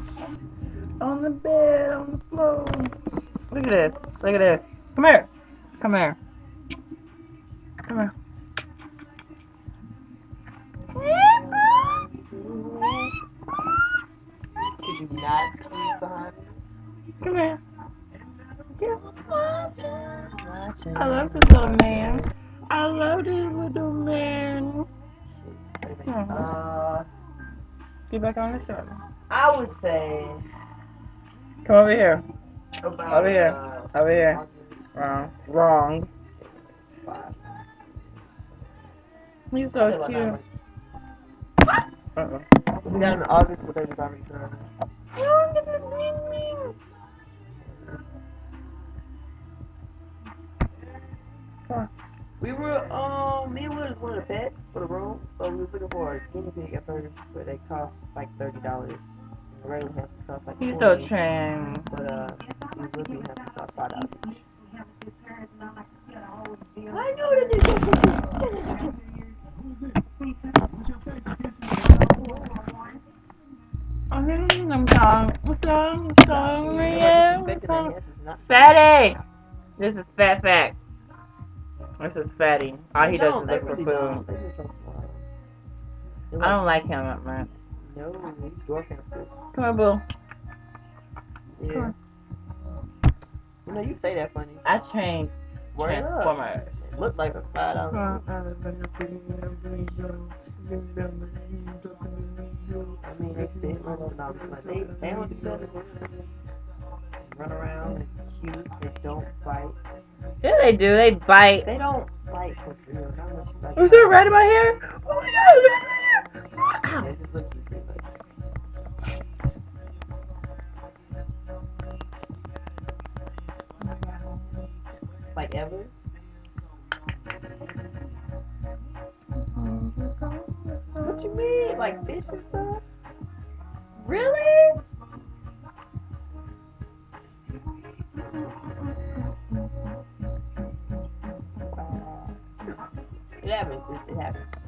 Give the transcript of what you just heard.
On the bed, on the floor. Look at this. Look at this. Come here. Come here. Come here. Could you not squeeze behind me? Come here. I love this little man. I love this little man. Get back on the shoulder. I would say. Come over here. About, over here. Over here. Wrong. Wrong. He's so cute. We got in August, but they was already done. We were, me and Will just wanted a pet for the room, so we was looking for a guinea pig at first, but they cost like $30. The regular hamsters cost like $40. He's so trained. But, these little hamsters cost $5 each. I know that they don't. Fatty! This is Fat Fact. This is Fatty. All he does is look for food. I don't like him that much. No, he's dwarf hamsters. Come on, Boo. Yeah. You know, you say that funny. I trained Transformers. It looked like a $5. I mean, they sit like they don't do that. Run around and cute. They don't fight. Yeah, they do. They bite. They don't fight for real. Like, was there a rat in my hair? Oh my god, there's a rat in my hair! They just look cute. Like ever? What you mean? Like fish and stuff? Really? It happens. It happens.